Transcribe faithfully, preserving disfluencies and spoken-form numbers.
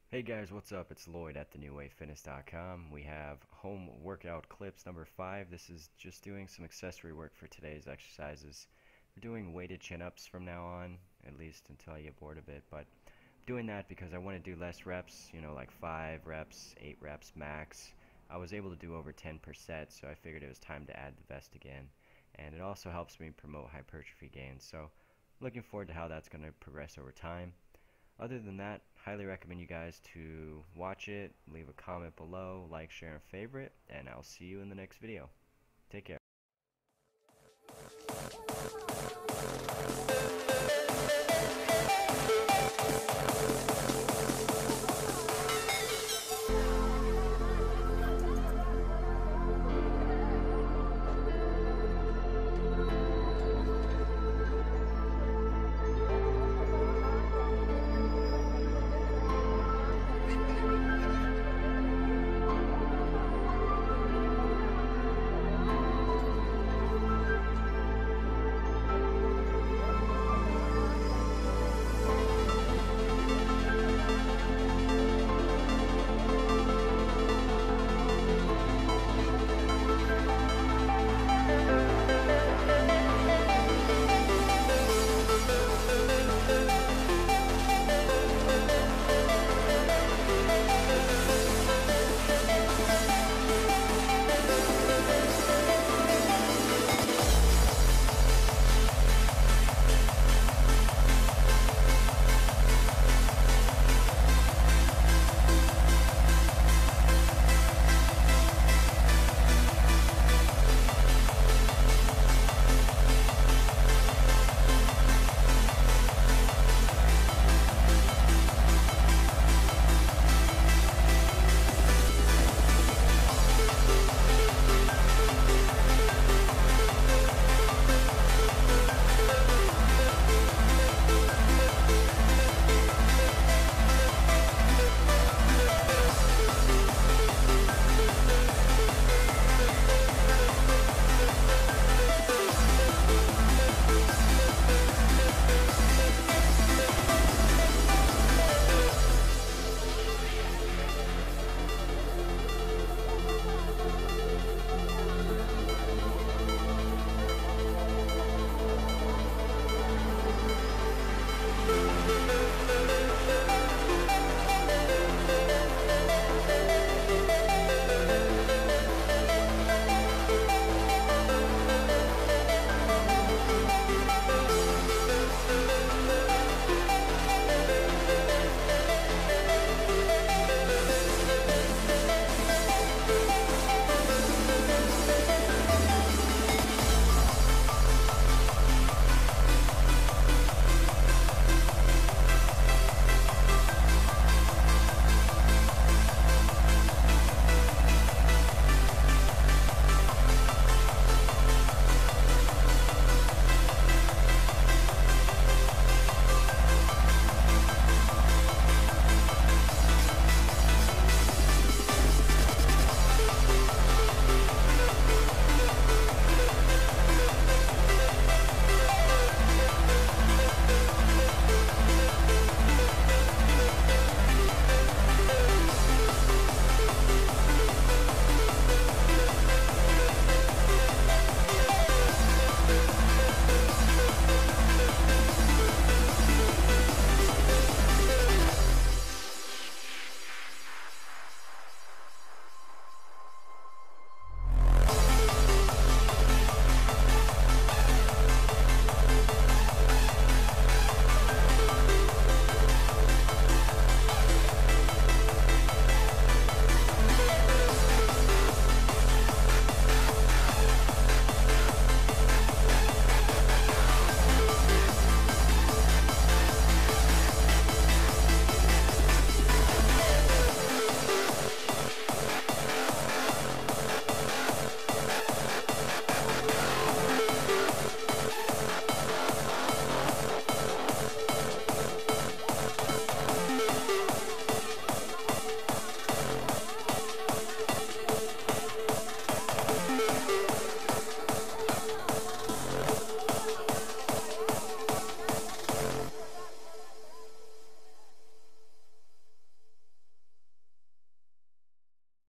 Hey guys, what's up? It's Lloyd at the new way fitness dot com. We have home workout clips number five. This is just doing some accessory work for today's exercises. We're doing weighted chin-ups from now on, at least until I get bored of it, but I'm doing that because I want to do less reps, you know, like five reps, eight reps max. I was able to do over ten per set, so I figured it was time to add the vest again. And it also helps me promote hypertrophy gains, so looking forward to how that's going to progress over time. Other than that, highly recommend you guys to watch it, leave a comment below, like, share, and favorite, and I'll see you in the next video. Take care.